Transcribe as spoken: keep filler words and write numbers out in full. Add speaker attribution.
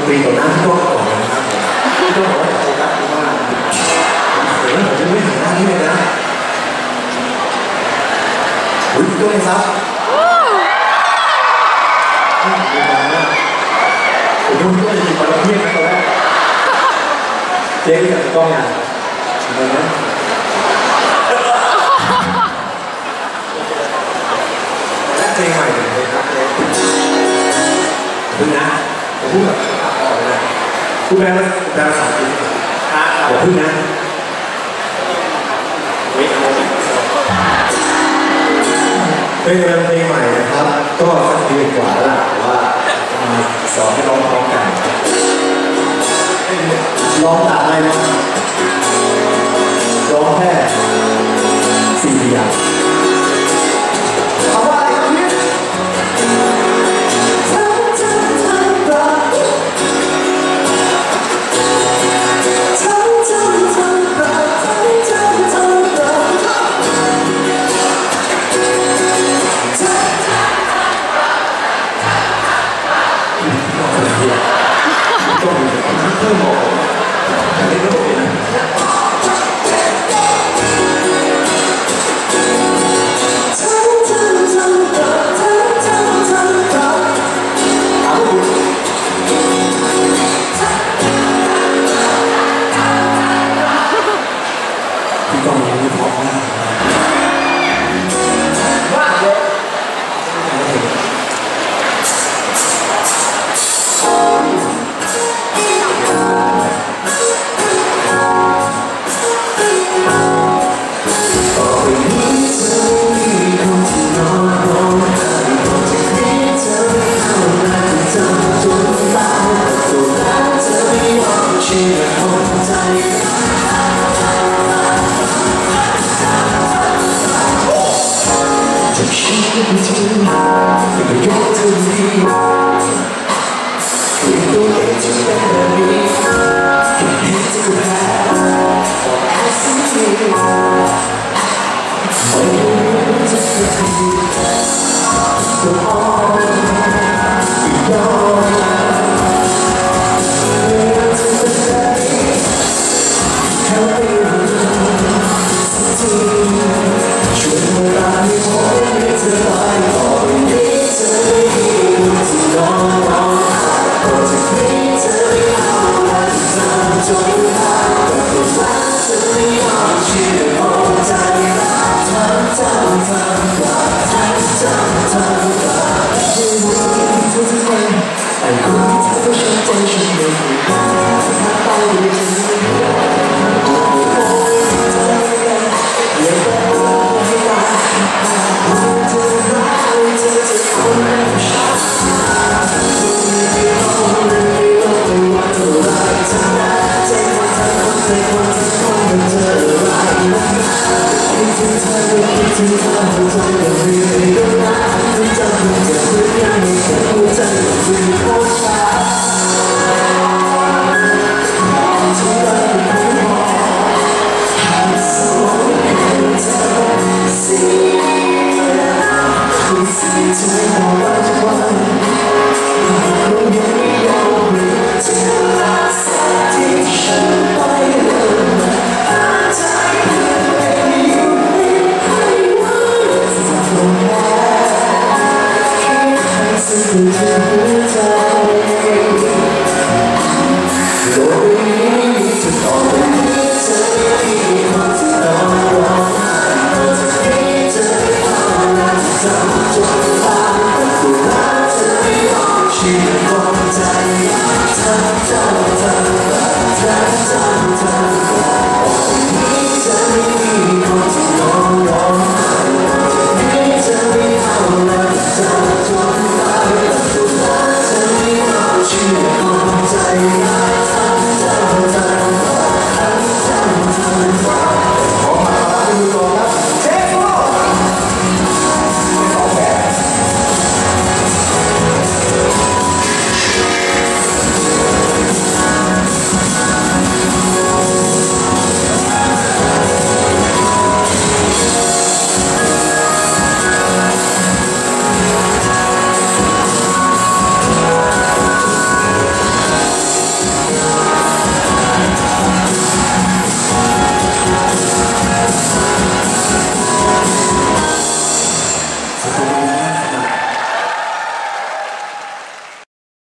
Speaker 1: ตรีต่อหน้าพี่ก้องก่อนนะครับพี่ก้องบอกว่าโฟกัสว่าเดี๋ยวผมจะไม่เห็นหน้าที่เลยนะอุ้ยพี่ก้องครับผมดูพี่ก้องจะยิงบอลเพี้ยนนะตอนแรกเจ๊กับพี่ก้องอ่ะเห็นไหมและเพลงใหม่หนึ่งเพลงครับเจ๊พึ่งนะผมพูดแบบออกเลยพูดแปลว่าแปลภาษาจีนอย่าพึ่งนะเป็นเพลงใหม่นะครับก็สักเดือนกว่าแล้วว่าสอนให้ร้องพร้อมกันร้องตามได้ไหมร้องแค่สี่อย่างเขาว่าอะไรครับเนี่ยเพิ่มบอกอันนี้ก็โอเคนะพี่ก้องยังไม่พอนะว่าเลย
Speaker 2: It's